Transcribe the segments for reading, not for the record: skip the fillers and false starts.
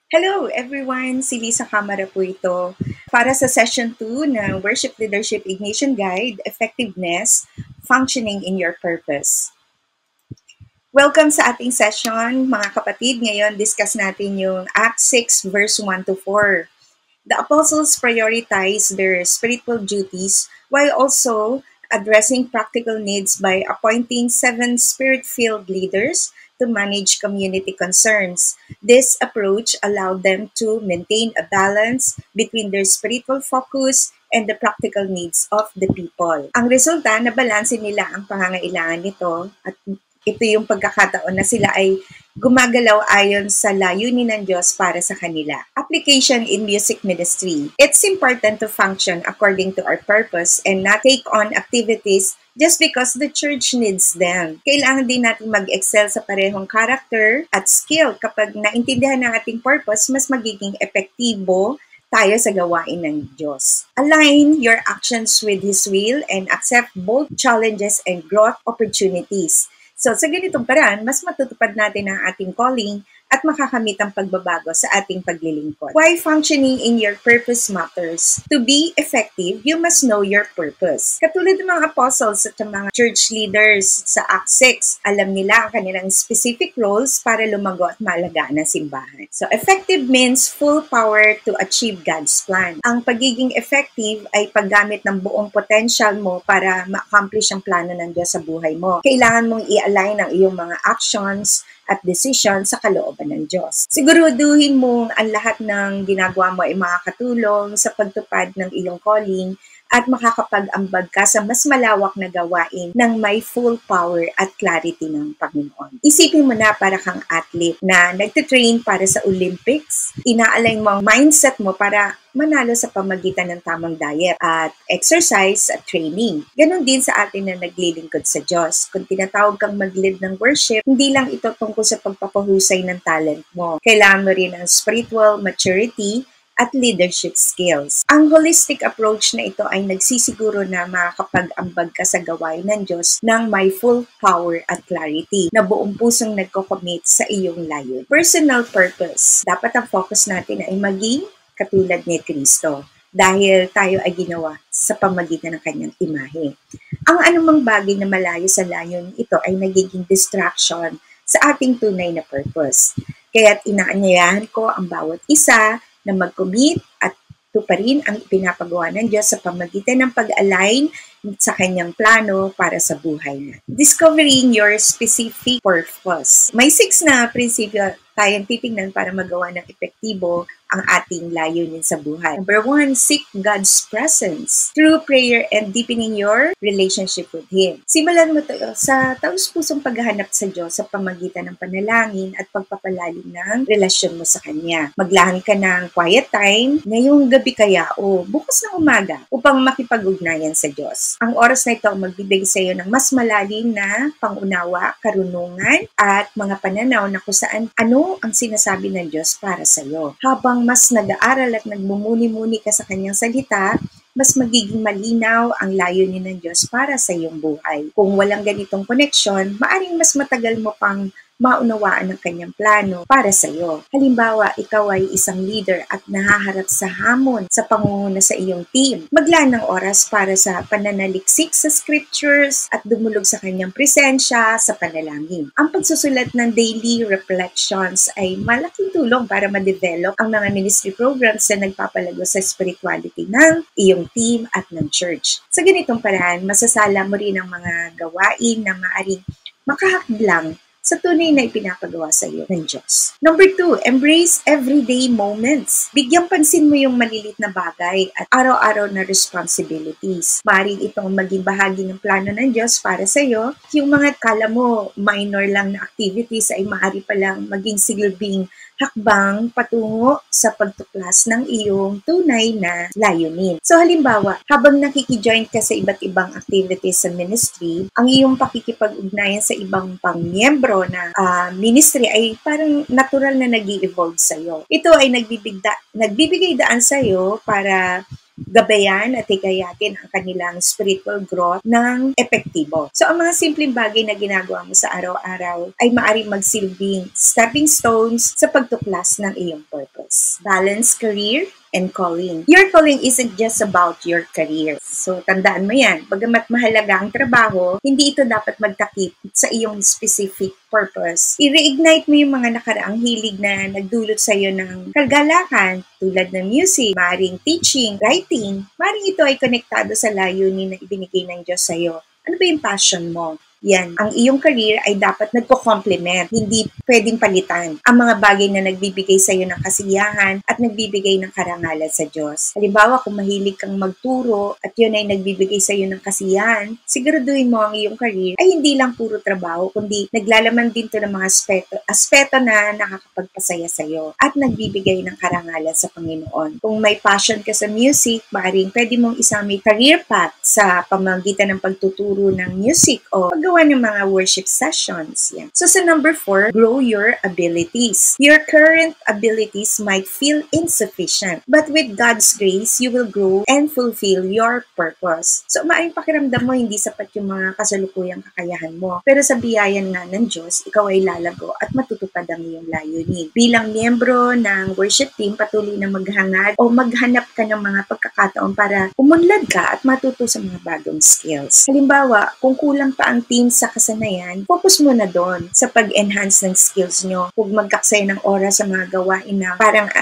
Hello everyone! Si Lisa Camara po ito para sa Session 2 ng Worship Leadership Ignition Guide, Effectiveness, Functioning in Your Purpose. Welcome sa ating session, mga kapatid. Ngayon, discuss natin yung Acts 6 verse 1 to 4. The apostles prioritize their spiritual duties while also addressing practical needs by appointing 7 spirit-filled leaders to manage community concerns. This approach allowed them to maintain a balance between their spiritual focus and the practical needs of the people. Ang resulta, nabalansin nila ang pangangailangan nito at ito yung pagkakataon na sila ay gumagalaw ayon sa layunin ng Diyos para sa kanila. Application in music ministry. It's important to function according to our purpose and not take on activities just because the church needs them. Kailangan din natin mag-excel sa parehong character at skill. Kapag naintindihan ng ating purpose, mas magiging epektibo tayo sa gawain ng Diyos. Align your actions with His will and accept both challenges and growth opportunities. So, sa ganitong paraan, mas matutupad natin ang ating calling at makakamit ang pagbabago sa ating paglilingkod. Why functioning in your purpose matters? To be effective, you must know your purpose. Katulad ng mga apostles at mga church leaders sa Acts 6, alam nila ang kanilang specific roles para lumago at maalagaan ang simbahan. So, effective means full power to achieve God's plan. Ang pagiging effective ay paggamit ng buong potential mo para ma-accomplish ang plano ng Diyos sa buhay mo. Kailangan mong i-align ang iyong mga actions at decision sa kalooban ng Diyos. Siguraduhin mong ang lahat ng ginagawa mo ay makakatulong sa pagtupad ng iyong calling at makakapag-ambag ka sa mas malawak na gawain ng may full power at clarity ng Panginoon. Isipin mo na para kang athlete na nagtitrain para sa Olympics. Inaalign mo ang mindset mo para manalo sa pamagitan ng tamang diet at exercise at training. Ganon din sa atin na naglilingkod sa Diyos. Kung tinatawag kang mag-lead ng worship, hindi lang ito tungkol sa pagpapahusay ng talent mo. Kailangan mo rin ang spiritual maturity at leadership skills. Ang holistic approach na ito ay nagsisiguro na makakapag-ambag ka sa gawain ng Diyos ng may full power at clarity na buong pusong nagko-commit sa iyong layon. Personal purpose. Dapat ang focus natin ay maging katulad ni Kristo dahil tayo ay ginawa sa pamagitan ng kanyang imahe. Ang anumang bagay na malayo sa layon ito ay nagiging distraction sa ating tunay na purpose. Kaya't inaanyayahan ko ang bawat isa na mag-commit at tuparin ang ipinapagawa ng Diyos sa pamagitan ng pag-align sa kanyang plano para sa buhay natin. Discovering your specific purpose. May 6 na prinsipyo tayong titingnan para magawa ng epektibo ang ating layunin sa buhay. Number 1, seek God's presence through prayer and deepening your relationship with Him. Simulan mo ito sa taus-pusong paghahanap sa Diyos sa pamagitan ng panalangin at pagpapalalim ng relasyon mo sa Kanya. Maglaan ka ng quiet time ngayong gabi kaya o bukas ng umaga upang makipag-ugnayan sa Diyos. Ang oras na ito magbibigay sa iyo ng mas malalim na pangunawa, karunungan at mga pananaw na kung saan ano ang sinasabi ng Diyos para sa iyo. Habang mas nag-aaral at nagmumuni-muni ka sa kanyang salita, mas magiging malinaw ang layunin ng Diyos para sa iyong buhay. Kung walang ganitong connection, maaring mas matagal mo pang maunawaan ang kanyang plano para sa iyo. Halimbawa, ikaw ay isang leader at nahaharap sa hamon sa pangunguna sa iyong team. Maglaan ng oras para sa pananaliksik sa scriptures at dumulog sa kanyang presensya sa panalangin. Ang pagsusulat ng daily reflections ay malaking tulong para ma-develop ang mga ministry programs na nagpapalago sa spirituality ng iyong team at ng church. Sa ganitong paraan, masasala mo rin ang mga gawain na maaring makahaklang sa tunay na ipinapagawa sa iyo ng Diyos. Number 2, embrace everyday moments. Bigyang pansin mo yung malilit na bagay at araw-araw na responsibilities. Maaaring itong maging bahagi ng plano ng Diyos para sa iyo. Yung mga kala mo minor lang na activities ay maaari palang maging silbing hakbang patungo sa pagtuklas ng iyong tunay na layunin. So halimbawa, habang nakikijoin ka sa iba't ibang activities sa ministry, ang iyong pakikipag-ugnayan sa ibang pang-miyembro na ministry ay parang natural na nag-i-evolve sa iyo. Ito ay nagbibigay daan sa iyo para gabayan at higayatin ang kanilang spiritual growth ng epektibo. So, ang mga simpleng bagay na ginagawa mo sa araw-araw ay maaaring magsilbing stepping stones sa pagtuklas ng iyong purpose. skills. Balance career and calling. Your calling isn't just about your career. So, tandaan mo yan. Bagamat mahalaga ang trabaho, hindi ito dapat magtakip sa iyong specific purpose. I-reignite mo yung mga nakaraang hilig na nagdulot sa iyo ng kagalakan tulad ng music, maring teaching, writing. Maring ito ay konektado sa layunin na ibinigay ng Diyos sa iyo. Ano ba yung passion mo? Yan, ang iyong career ay dapat nagko-complement, hindi pwedeng palitan ang mga bagay na nagbibigay sa iyo ng kasiyahan at nagbibigay ng karangalan sa Diyos. Halimbawa, kung mahilig kang magturo at yun ay nagbibigay sa iyo ng kasiyahan, siguraduhin mo ang iyong career ay hindi lang puro trabaho, kundi naglalaman din to ng mga aspeto na nakakapagpasaya sa iyo at nagbibigay ng karangalan sa Panginoon. Kung may passion ka sa music, maaaring pwede mong isama career path sa pamamagitan ng pagtuturo ng music o gawa ng mga worship sessions. Yan. So sa number 4, grow your abilities. Your current abilities might feel insufficient, but with God's grace, you will grow and fulfill your purpose. So maaaring pakiramdam mo hindi sapat yung mga kasalukuyang kakayahan mo. Pero sa biyayan nga ng Diyos, ikaw ay lalago at matutupad ang iyong layunin. Bilang miyembro ng worship team, patuloy na maghangad o maghanap ka ng mga pagkakataon para umunlad ka at matuto sa mga bagong skills. Halimbawa, kung kulang pa ang team sa kasanayan, focus mo na doon sa pag-enhance ng skills nyo. Huwag magkaksaya ng oras sa mga gawain na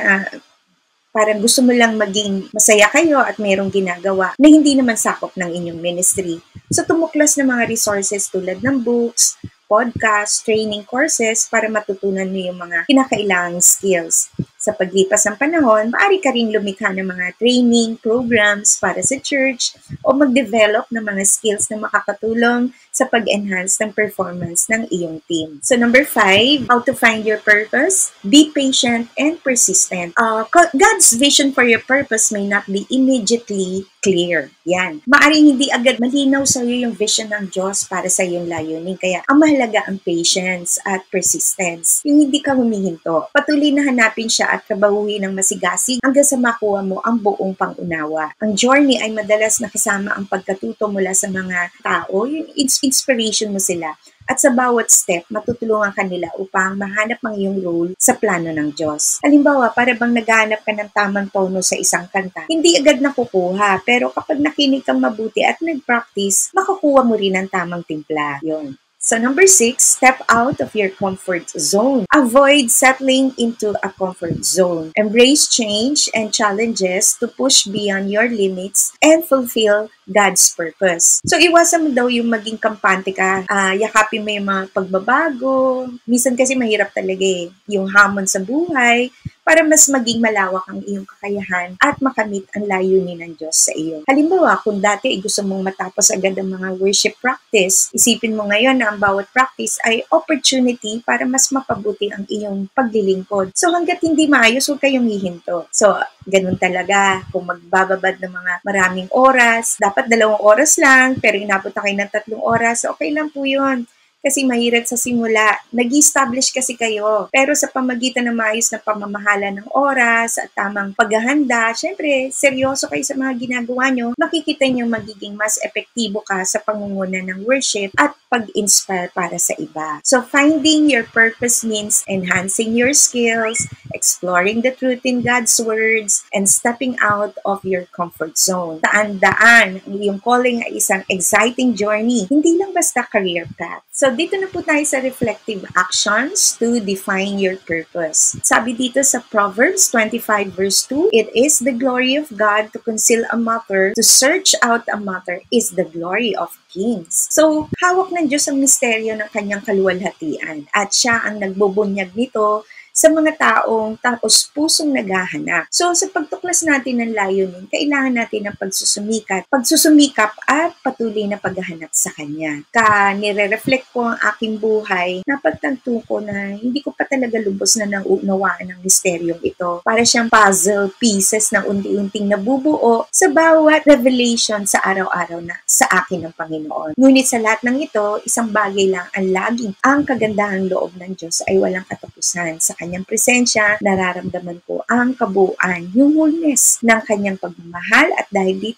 parang gusto mo lang maging masaya kayo at mayroong ginagawa na hindi naman sakop ng inyong ministry. So tumuklas ng mga resources tulad ng books, podcast, training courses para matutunan mo yung mga kinakailangang skills. Sa paglipas ng panahon, maaari ka rin lumikha ng mga training programs para sa church o mag-develop ng mga skills na makakatulong sa pag-enhance ng performance ng iyong team. So number 5, how to find your purpose? Be patient and persistent. God's vision for your purpose may not be immediately clear. Yan. Maaring hindi agad malinaw sa iyo yung vision ng Diyos para sa iyong layunin. Kaya ang mahalaga ang patience at persistence. Yung hindi ka humihinto. Patuloy na hanapin siya at trabahuhin ng masigasig hanggang sa makuha mo ang buong pangunawa. Ang journey ay madalas nakasama ang pagkatuto mula sa mga tao, yung inspiration mo sila. At sa bawat step, matutulungan ka nila upang mahanap ang iyong role sa plano ng Diyos. Halimbawa, para bang naghahanap ka ng tamang tono sa isang kanta, hindi agad nakukuha, pero kapag nakinig kang mabuti at nag-practice, makukuha mo rin ang tamang timpla. Yun. So number 6, step out of your comfort zone. Avoid settling into a comfort zone. Embrace change and challenges to push beyond your limits and fulfill God's purpose. So iwasan mo daw yung maging kampante ka, yakapin mo yung mga pagbabago. Minsan kasi mahirap talaga yung hamon sa buhay para mas maging malawak ang iyong kakayahan at makamit ang layunin ng Diyos sa iyo. Halimbawa, kung dati gusto mong matapos agad ang mga worship practice, isipin mo ngayon na ang bawat practice ay opportunity para mas mapabuti ang iyong paglilingkod. So hanggat hindi maayos, huwag kayong hihinto. So, ganun talaga. Kung magbababad ng mga maraming oras, dapat 2 oras lang, pero inapunta kayo ng 3 oras, okay lang po yun. Kasi mahirap sa simula. Nag-establish kasi kayo. Pero sa pamagitan ng maayos na pamamahala ng oras at tamang paghahanda, syempre, seryoso kayo sa mga ginagawa nyo, makikita nyo magiging mas epektibo ka sa pangunguna ng worship at pag-inspire para sa iba. So, finding your purpose means enhancing your skills, exploring the truth in God's words, and stepping out of your comfort zone. Tandaan, ang iyong calling ay isang exciting journey, hindi lang basta career path. So, dito na po tayo sa reflective actions to define your purpose. Sabi dito sa Proverbs 25 verse 2, "It is the glory of God to conceal a matter, to search out a matter is the glory of kings." So, hawak ng Diyos ang misteryo ng kanyang kaluwalhatian at siya ang nagbubunyag nito sa mga taong tapos pusong naghahanap. So, sa pagtuklas natin ng layunin, kailangan natin ng pagsusumikap at patuloy na paghahanap sa Kanya. Nire-reflect ko ang aking buhay, napagtanto ko na hindi ko pa talaga lubos na naunawaan ang misteryong ito. Para siyang puzzle pieces na unti-unting nabubuo sa bawat revelation sa araw-araw na sa akin ng Panginoon. Ngunit sa lahat ng ito, isang bagay lang ang kagandahang loob ng Diyos ay walang katapusan. Sa Kanyang presensya, nararamdaman ko ang kabuuan, yung wholeness ng Kanyang pagmamahal at dahil dito,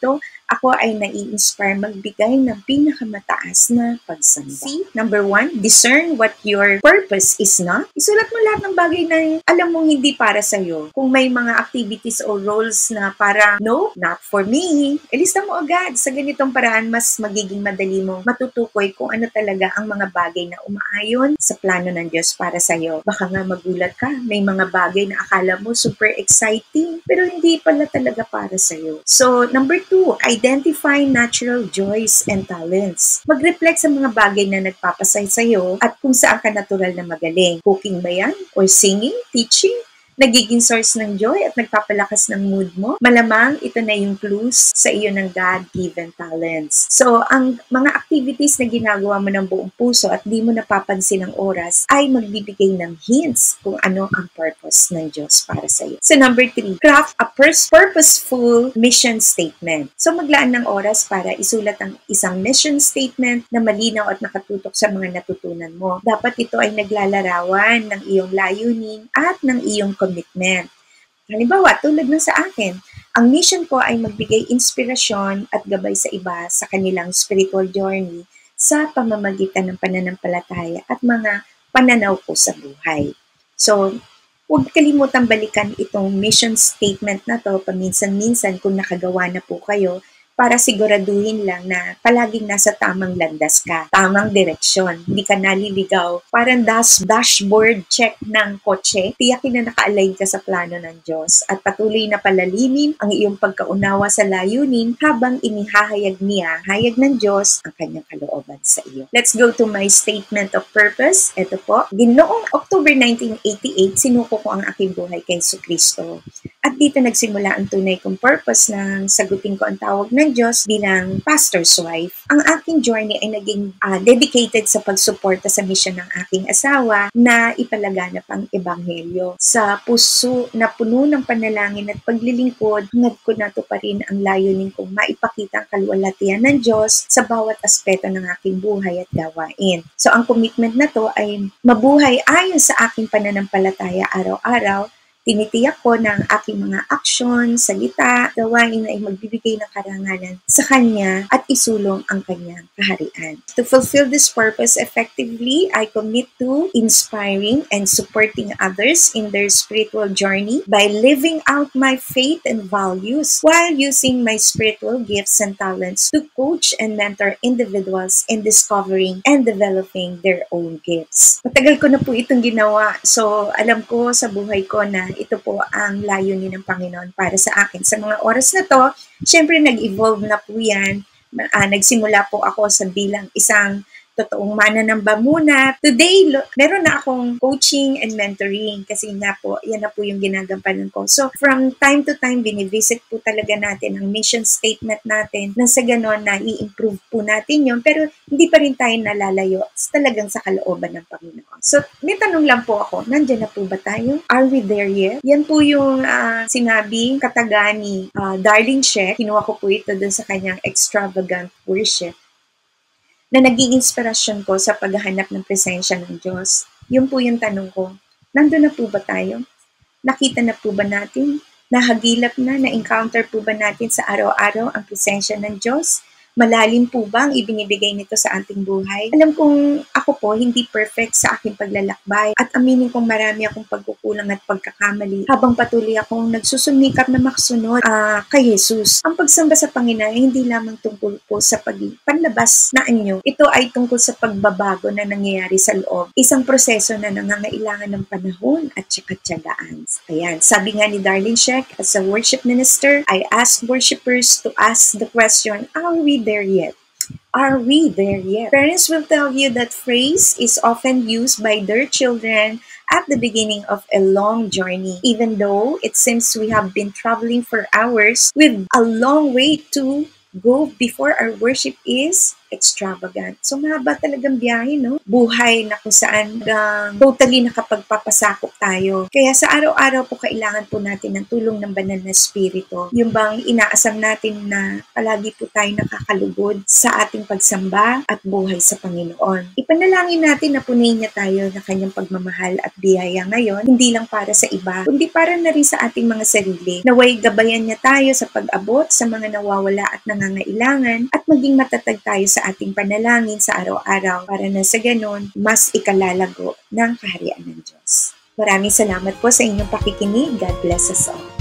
Ako ay nai-inspire magbigay ng pinakamataas na pagsamba. See? Number 1, discern what your purpose is not. Isulat mo lahat ng bagay na alam mong hindi para sa'yo. Kung may mga activities o roles na para, no, not for me, ilista mo agad. Sa ganitong paraan, mas magiging madali mo matutukoy kung ano talaga ang mga bagay na umaayon sa plano ng Diyos para sa'yo. Baka nga magulat ka, may mga bagay na akala mo super exciting, pero hindi pala talaga para sa'yo. So, number 2, identify natural joys and talents. Mag-reflect sa mga bagay na nagpapasay sa'yo at kung saan ka natural na magaling. Cooking ba yan? Or singing? Teaching? Nagiging source ng joy at nagpapalakas ng mood mo, malamang ito na yung clues sa iyo ng God-given talents. So, ang mga activities na ginagawa mo ng buong puso at di mo napapansin ang oras ay magbibigay ng hints kung ano ang purpose ng Diyos para sa iyo. So, number 3, craft a purposeful mission statement. So, maglaan ng oras para isulat ang isang mission statement na malinaw at nakatutok sa mga natutunan mo. Dapat ito ay naglalarawan ng iyong layunin at ng iyong commitment. Halimbawa, tulad ng sa akin, ang mission ko ay magbigay inspirasyon at gabay sa iba sa kanilang spiritual journey sa pamamagitan ng pananampalataya at mga pananaw ko sa buhay. So, huwag kalimutang balikan itong mission statement na to paminsan-minsan kung nakagawa na po kayo para siguraduhin lang na palaging nasa tamang landas ka, tamang direksyon, hindi ka naliligaw. Parang dashboard check ng kotse, tiyakin na naka-align ka sa plano ng Diyos at patuloy na palalimin ang iyong pagkaunawa sa layunin habang inihahayag niya, hayag ng Diyos ang kanyang kalooban sa iyo. Let's go to my statement of purpose. Ito po, noong October 1988, sinuko ko ang aking buhay kay Jesucristo. At dito nagsimula ang tunay kong purpose ng sagutin ko ang tawag ng Diyos bilang pastor's wife. Ang aking journey ay naging dedicated sa pagsuporta sa mission ng aking asawa na ipalaganap ang ebanghelyo. Sa puso na puno ng panalangin at paglilingkod, hangad ko nato pa rin ang layunin kong maipakita ang kaluwalhatian ng Diyos sa bawat aspeto ng aking buhay at gawain. So ang commitment na to ay mabuhay ayon sa aking pananampalataya araw-araw. Tinitiyak ko na ang aking mga aksyon, salita, gawain ay magbibigay ng karangalan sa Kanya at isulong ang Kanyang kaharian. To fulfill this purpose effectively, I commit to inspiring and supporting others in their spiritual journey by living out my faith and values while using my spiritual gifts and talents to coach and mentor individuals in discovering and developing their own gifts. Matagal ko na po itong ginawa, so alam ko sa buhay ko na ito po ang layunin ng Panginoon para sa akin. Sa mga oras na to, syempre nag-evolve na po yan. Nagsimula po ako sa bilang isang totoong mananamba muna. Today, meron na akong coaching and mentoring kasi nga po, yan na po yung ginagampanan ko. So, from time to time, binivisit po talaga natin ang mission statement natin na sa ganon na i-improve po natin yun. Pero hindi pa rin tayo nalalayo talagang sa kalooban ng Panginoon. So, may tanong lang po ako, nandyan na po ba tayo? Are we there yet? Yan po yung sinabi kataga ni Darlene Sheck. Kinuha ko po ito dun sa kanyang extravagant worship na naging inspirasyon ko sa paghahanap ng presensya ng Diyos. Yun po yung tanong ko. Nandun na po ba tayo? Nakita na po ba natin? Nahagilap na? Na-encounter po ba natin sa araw-araw ang presensya ng Diyos? Malalim po ba ang ibinibigay nito sa ating buhay? Alam kong ako po hindi perfect sa aking paglalakbay at aminin kong marami akong pagkukulang at pagkakamali habang patuloy akong nagsusumikap na makasunod kay Jesus. Ang pagsamba sa Panginoon ay hindi lamang tungkol po sa panlabas na anyo. Ito ay tungkol sa pagbabago na nangyayari sa loob. Isang proseso na nangangailangan ng panahon at tiyagaan. Ayan, sabi nga ni Darlene Sheck, as a worship minister, I ask worshipers to ask the question, are we there yet? Are we there yet? Parents will tell you that phrase is often used by their children at the beginning of a long journey. Even though it seems we have been traveling for hours with a long way to go before our worship is extravagant. So, mahaba talagang biyahe, no? Buhay na kung saan totally nakapagpapasakop tayo. Kaya sa araw-araw po, kailangan po natin ng tulong ng banal na espiritu. Yung bang inaasam natin na palagi po tayo nakakalugod sa ating pagsamba at buhay sa Panginoon. Ipanalangin natin na punin niya tayo na kanyang pagmamahal at biyaya ngayon, hindi lang para sa iba, kundi para na rin sa ating mga sarili. Naway gabayan niya tayo sa pag-abot sa mga nawawala at nangangailangan at maging matatag tayo sa ating panalangin sa araw-araw para na sa ganon, mas ikalalago ng kaharian ng Diyos. Maraming salamat po sa inyong pakikinig. God bless us all.